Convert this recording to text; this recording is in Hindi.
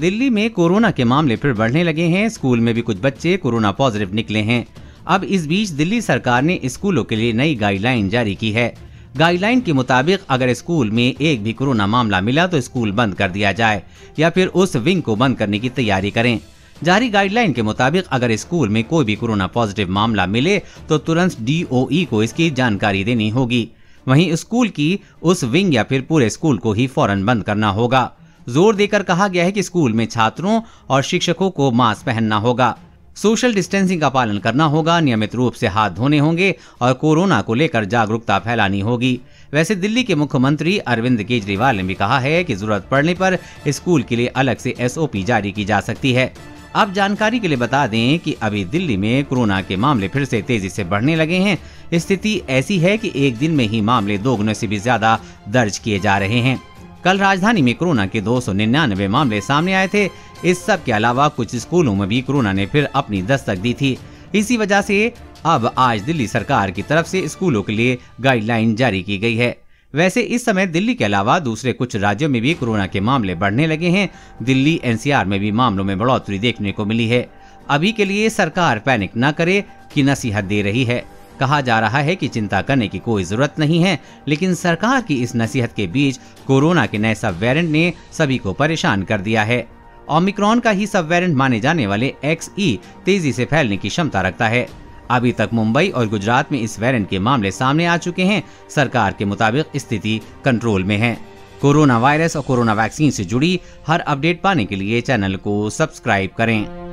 दिल्ली में कोरोना के मामले फिर बढ़ने लगे हैं। स्कूल में भी कुछ बच्चे कोरोना पॉजिटिव निकले हैं। अब इस बीच दिल्ली सरकार ने स्कूलों के लिए नई गाइडलाइन जारी की है। गाइडलाइन के मुताबिक अगर स्कूल में एक भी कोरोना मामला मिला तो स्कूल बंद कर दिया जाए या फिर उस विंग को बंद करने की तैयारी करें। जारी गाइडलाइन के मुताबिक अगर स्कूल में कोई भी कोरोना पॉजिटिव मामला मिले तो तुरंत DOE को इसकी जानकारी देनी होगी। वहीं स्कूल की उस विंग या फिर पूरे स्कूल को ही फौरन बंद करना होगा। जोर देकर कहा गया है कि स्कूल में छात्रों और शिक्षकों को मास्क पहनना होगा, सोशल डिस्टेंसिंग का पालन करना होगा, नियमित रूप से हाथ धोने होंगे और कोरोना को लेकर जागरूकता फैलानी होगी। वैसे दिल्ली के मुख्यमंत्री अरविंद केजरीवाल ने भी कहा है कि जरूरत पड़ने पर स्कूल के लिए अलग से SOP जारी की जा सकती है। अब जानकारी के लिए बता दें कि अभी दिल्ली में कोरोना के मामले फिर से तेजी से बढ़ने लगे हैं। स्थिति ऐसी है कि एक दिन में ही मामले 2 गुने से भी ज्यादा दर्ज किए जा रहे हैं। कल राजधानी में कोरोना के 299 मामले सामने आए थे। इस सब के अलावा कुछ स्कूलों में भी कोरोना ने फिर अपनी दस्तक दी थी। इसी वजह से अब आज दिल्ली सरकार की तरफ से स्कूलों के लिए गाइडलाइन जारी की गई है। वैसे इस समय दिल्ली के अलावा दूसरे कुछ राज्यों में भी कोरोना के मामले बढ़ने लगे हैं। दिल्ली NCR में भी मामलों में बढ़ोतरी देखने को मिली है। अभी के लिए सरकार पैनिक न करे की नसीहत दे रही है। कहा जा रहा है कि चिंता करने की कोई जरूरत नहीं है, लेकिन सरकार की इस नसीहत के बीच कोरोना के नए सब वेरिएंट ने सभी को परेशान कर दिया है। ओमिक्रॉन का ही सब वेरिएंट माने जाने वाले XE तेजी से फैलने की क्षमता रखता है। अभी तक मुंबई और गुजरात में इस वेरिएंट के मामले सामने आ चुके हैं। सरकार के मुताबिक स्थिति कंट्रोल में है। कोरोना वायरस और कोरोना वैक्सीन से जुड़ी हर अपडेट पाने के लिए चैनल को सब्सक्राइब करें।